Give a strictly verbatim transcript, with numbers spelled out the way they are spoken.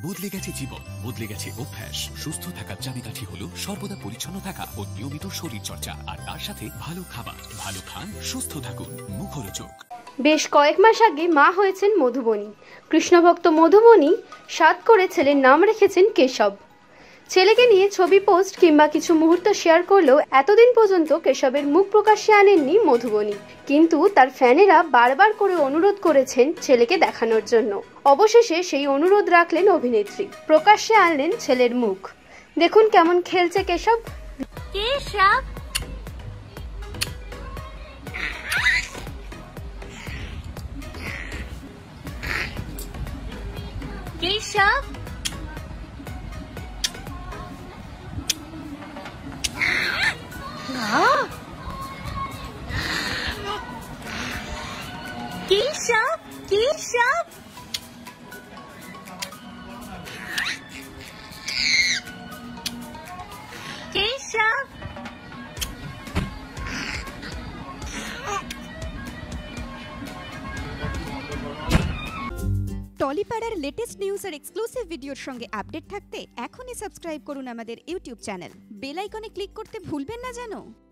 বদলে গেছে জীবন, বদলে গেছে অভ্যাস। সুস্থ থাকার চাবিকাঠি হলো সর্বদা পরিচ্ছন্ন থাকা ও নিয়মিত শরীর চর্চা, আর তার সাথে ভালো খাবার। ভালো খান, সুস্থ থাকুন, মুখরোচক। বেশ কয়েক মাস আগে মা হয়েছেন মধুবনী। কৃষ্ণভক্ত মধুবনী সাত করে ছেলের নাম রেখেছেন কেশব। ছেলেকে নিয়ে ছবি পোস্ট কিংবা কিছু মুহূর্ত শেয়ার করলেও এতদিন পর্যন্ত কেশবের মুখ প্রকাশ্যে আনেননি মধুবনী। কিন্তু তার ফ্যানেরা বারবার করে অনুরোধ করেছেন ছেলেকে দেখানোর জন্য। অবশেষে সেই অনুরোধ রাখলেন অভিনেত্রী, প্রকাশ্যে আনলেন ছেলের মুখ। দেখুন কেমন খেলছে কেশব। কেশব কেশব কেশব কেশব কেশব টলিপাড়ার লেটেস্ট নিউজ আর এক্সক্লুসিভ ভিডিওর সঙ্গে আপডেট থাকতে এখনই সাবস্ক্রাইব করুন আমাদের ইউটিউব চ্যানেল। বেল আইকনে ক্লিক করতে ভুলবেন না যেন।